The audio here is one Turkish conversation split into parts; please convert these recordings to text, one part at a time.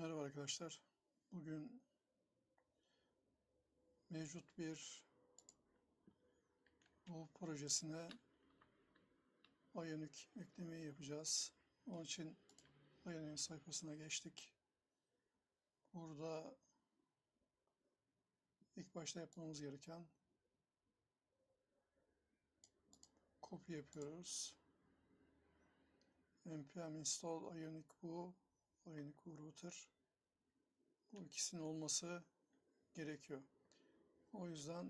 Merhaba arkadaşlar. Bugün mevcut bir bu projesine Ionic eklemeyi yapacağız. Onun için Ionic sayfasına geçtik. Burada ilk başta yapmamız gereken kopya yapıyoruz. npm install Ionic Ionic router. Bu ikisinin olması gerekiyor. O yüzden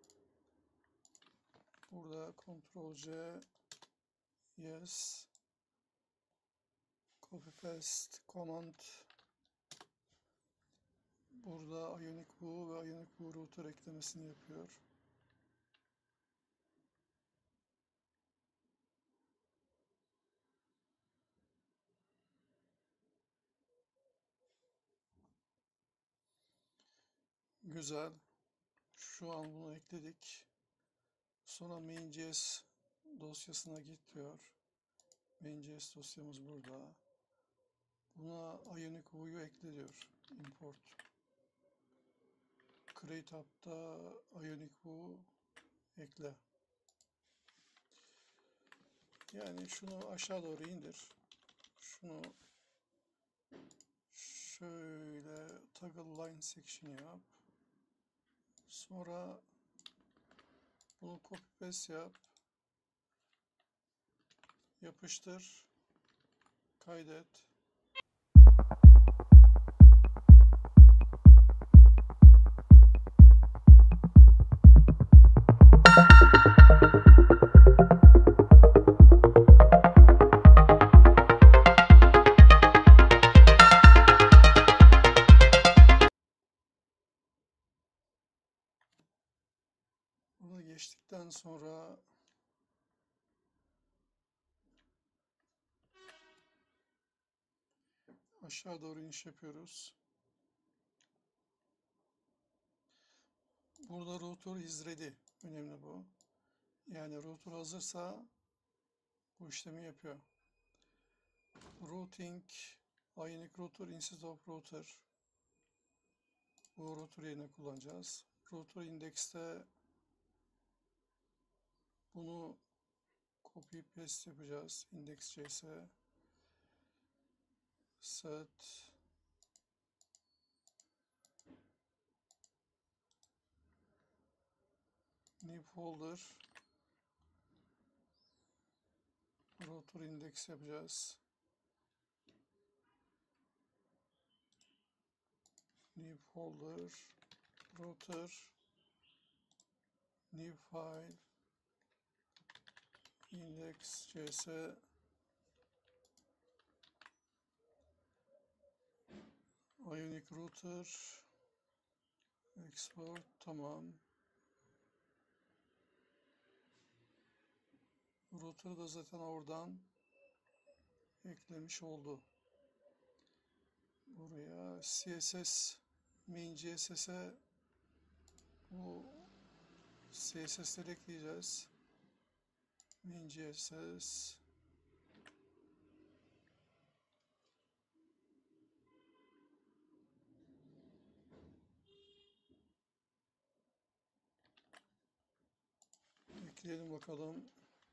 burada Ctrl+C yes copy paste command, burada Ionic ve Ionic router eklemesini yapıyor. Güzel. Şu an bunu ekledik. Sonra main.js dosyasına git diyor. Main.js dosyamız burada. Buna Ionic Vue'yu ekle diyor. Import. Create app'ta Ionic Vue ekle. Yani şunu aşağı doğru indir. Şunu şöyle toggle line section yap. Sonra bunu copy paste yap. Yapıştır. Kaydet. Bunu geçtikten sonra aşağı doğru iniş yapıyoruz. Burada router is ready. Önemli bu. Yani router hazırsa bu işlemi yapıyor. Routing Ionic router instead of router. Bu router yerine kullanacağız. Router index'te bunu copy paste yapacağız. Index.js set new folder router index yapacağız. New folder router new file index.js Ionic router export, tamam. Router'ı da zaten oradan eklemiş oldu. Buraya CSS main CSS'e bu CSS'leri ekleyeceğiz. Main CSS ekleyelim bakalım.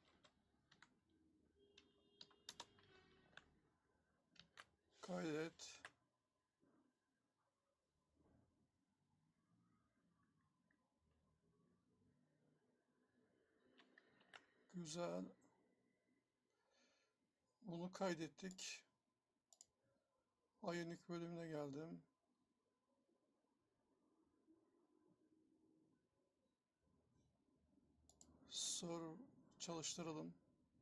Kaydet. Güzel. Bunu kaydettik. Ionic bölümüne geldim. Server çalıştıralım.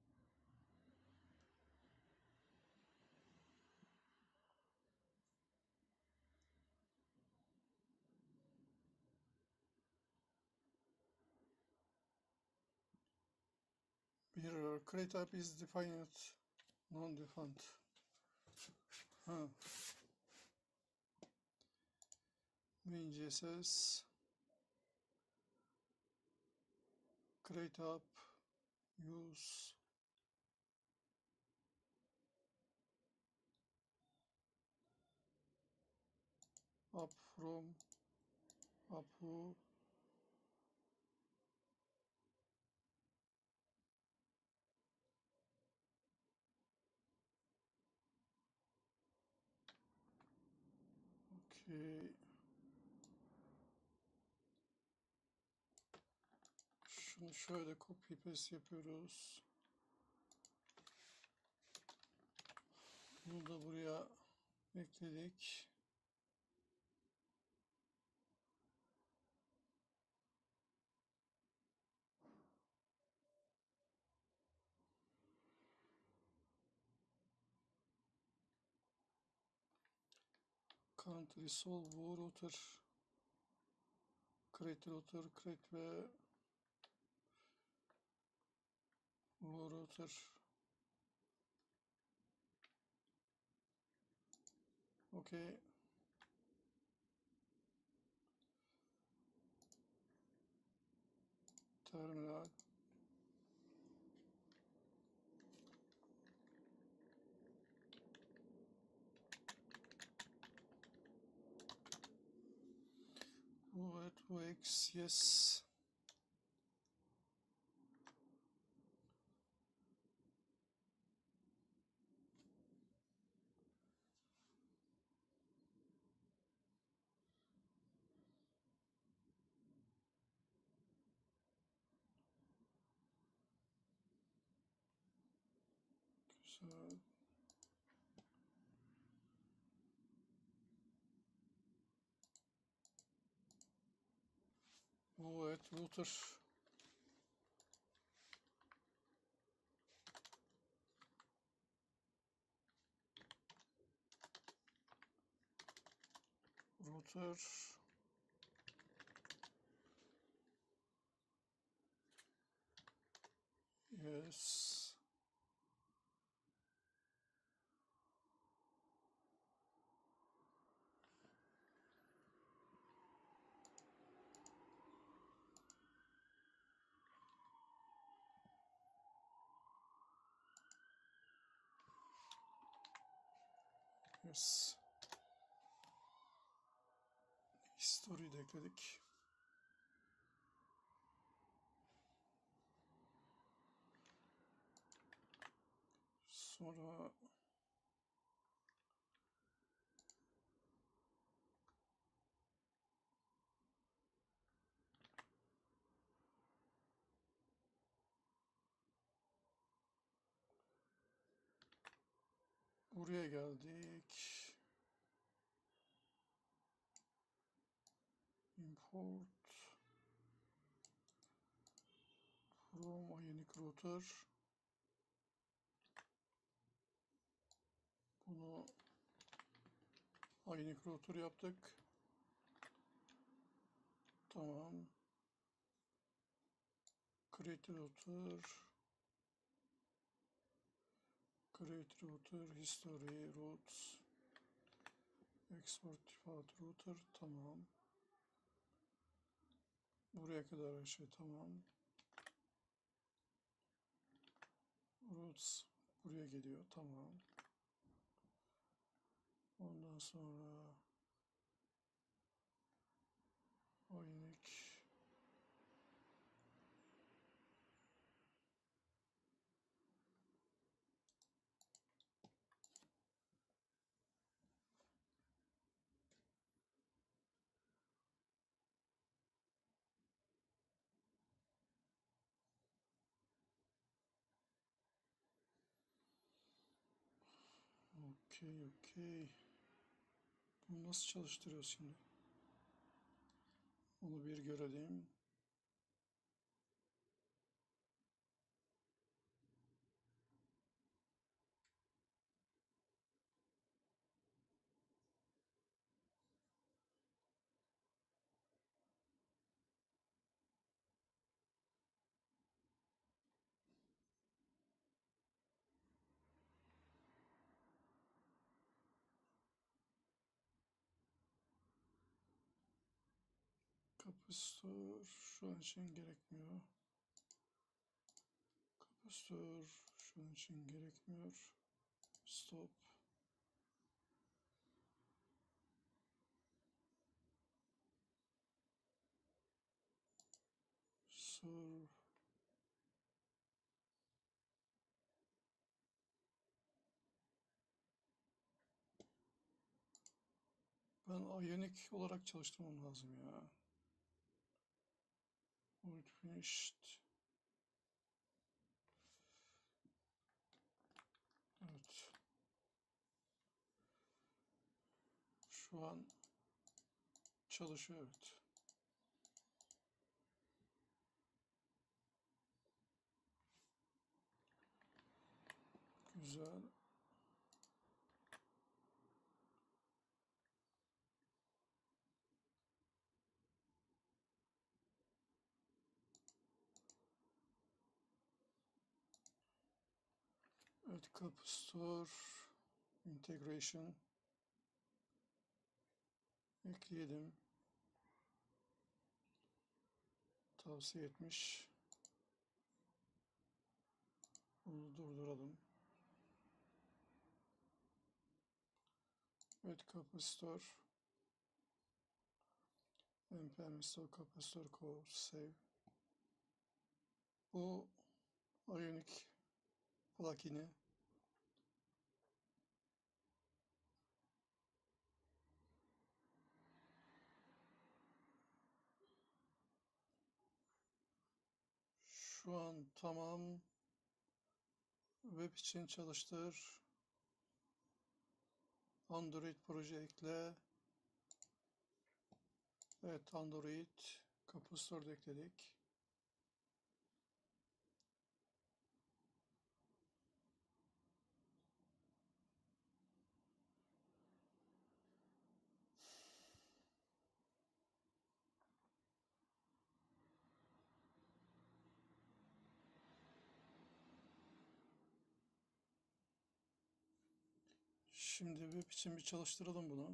Bir create app is defined non-defined. Main CSS create app use up from, up who, okay. Şunu şöyle copy paste yapıyoruz. Bunu da buraya ekledik. Can't resolve bu router. Create router, create ve bu router. Okay. Terminal. Evet, bu X, yes. Güzel. Evet, router. Router. Yes. Yes. History'yi de ekledik. Sonra buraya geldik. Import from Ionic router. Bunu Ionic router yaptık. Tamam. Create router. Create router. History routes. Export default router. Tamam. Buraya kadar her şey tamam. Routes buraya geliyor. Tamam. Ondan sonra Ionic. Okey. Bunu nasıl çalıştırıyoruz şimdi? Onu bir görelim. Kapasitör şu an için gerekmiyor. Kapasitör şu an için gerekmiyor. Stop. kapasitor. Ben Ionic olarak çalıştırmam lazım ya. Void finished. Evet. Şu an çalışıyor, evet. Güzel. Evet, kapasitor integration ekleyelim. Tavsiye etmiş. Bunu durduralım. Evet, kapasitor npm install kapasitor core save. Bu Ionic plugin'i şu an tamam. Web için çalıştır. Android proje ekle. Evet, Android kapasitor ekledik. Şimdi web için bir çalıştıralım bunu.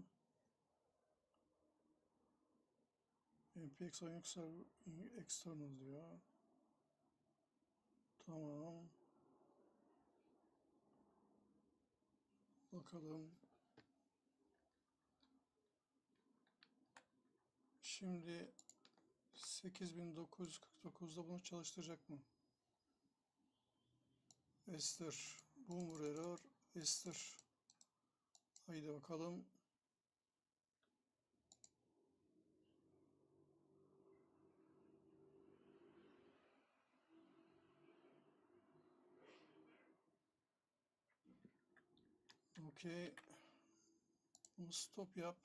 npx Ionic server external diyor. Tamam. Bakalım. Şimdi 8949'da bunu çalıştıracak mı? Ester. Boomer error. Ester. Haydi bakalım. Okey. Bunu stop yap.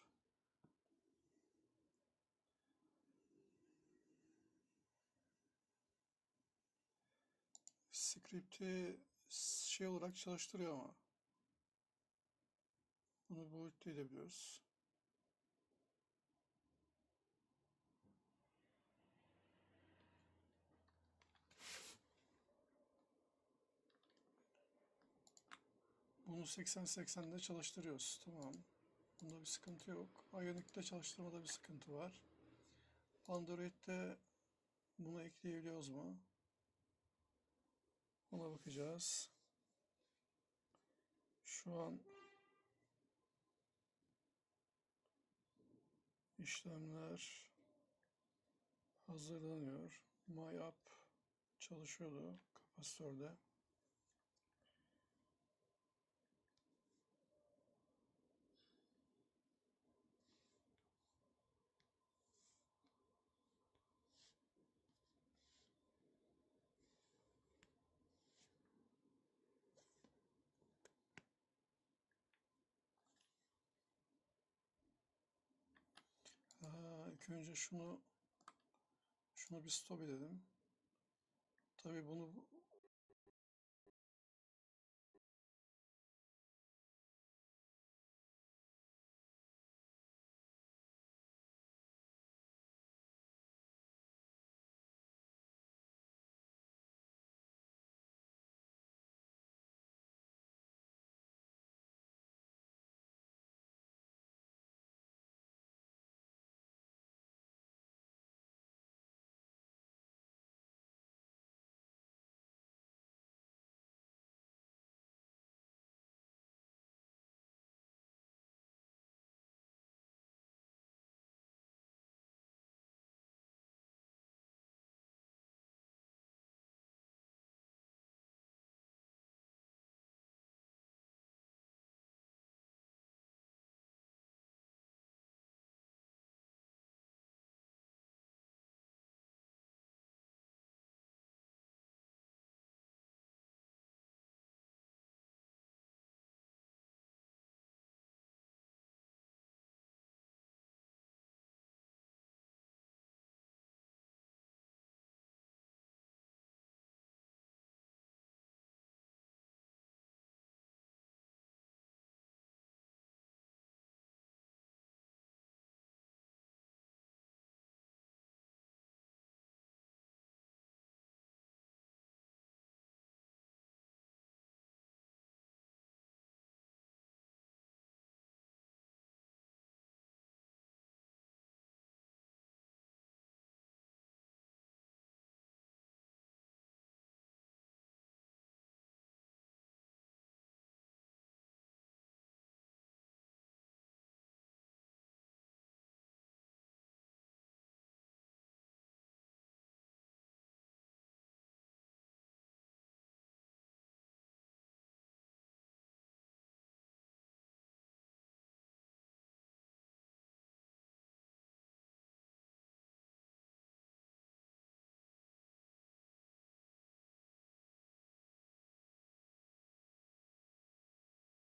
Script'i şey olarak çalıştırıyor ama. Bunu boyut edebiliyoruz. Bunu 80-80'de çalıştırıyoruz. Tamam. Bunda bir sıkıntı yok. Ionic'te çalıştırmada bir sıkıntı var. Android'de bunu ekleyebiliyoruz mu? Ona bakacağız. Şu an işlemler hazırlanıyor. My App çalışıyordu kapasitörde. İlk önce şunu bir stop edelim. Tabii bunu